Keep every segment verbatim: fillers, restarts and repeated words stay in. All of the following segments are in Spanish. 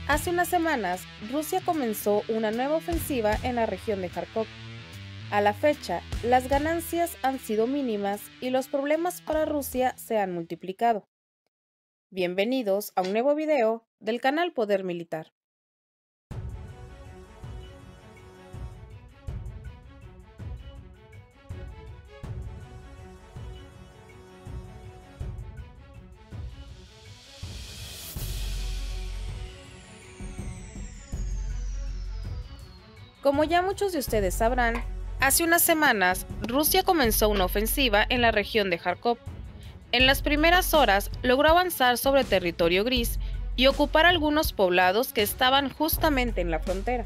Hace unas semanas, Rusia comenzó una nueva ofensiva en la región de Kharkov. A la fecha, las ganancias han sido mínimas y los problemas para Rusia se han multiplicado. Bienvenidos a un nuevo video del canal Poder Militar. Como ya muchos de ustedes sabrán, hace unas semanas Rusia comenzó una ofensiva en la región de Kharkov. En las primeras horas logró avanzar sobre territorio gris y ocupar algunos poblados que estaban justamente en la frontera.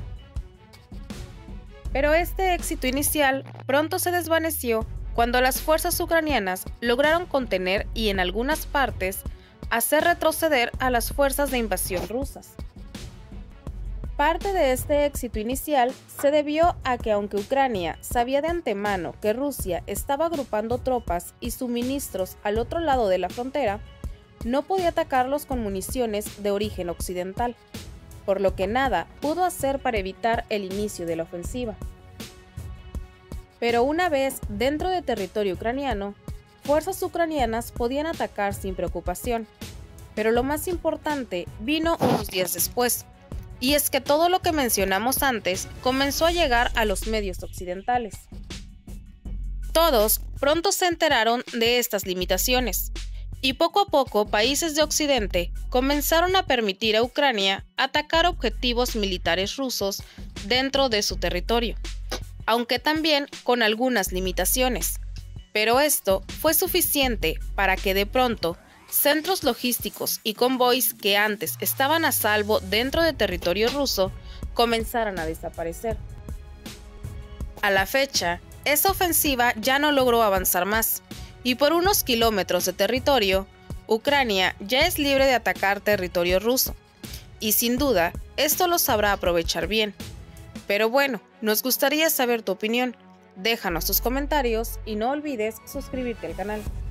Pero este éxito inicial pronto se desvaneció cuando las fuerzas ucranianas lograron contener y en algunas partes hacer retroceder a las fuerzas de invasión rusas. Parte de este éxito inicial se debió a que aunque Ucrania sabía de antemano que Rusia estaba agrupando tropas y suministros al otro lado de la frontera, no podía atacarlos con municiones de origen occidental, por lo que nada pudo hacer para evitar el inicio de la ofensiva. Pero una vez dentro de territorio ucraniano, fuerzas ucranianas podían atacar sin preocupación, pero lo más importante vino unos días después. Y es que todo lo que mencionamos antes comenzó a llegar a los medios occidentales. Todos pronto se enteraron de estas limitaciones, y poco a poco países de Occidente comenzaron a permitir a Ucrania atacar objetivos militares rusos dentro de su territorio, aunque también con algunas limitaciones. Pero esto fue suficiente para que de pronto centros logísticos y convoys que antes estaban a salvo dentro de territorio ruso comenzaran a desaparecer. A la fecha, esa ofensiva ya no logró avanzar más, y por unos kilómetros de territorio, Ucrania ya es libre de atacar territorio ruso, y sin duda, esto lo sabrá aprovechar bien. Pero bueno, nos gustaría saber tu opinión. Déjanos tus comentarios y no olvides suscribirte al canal.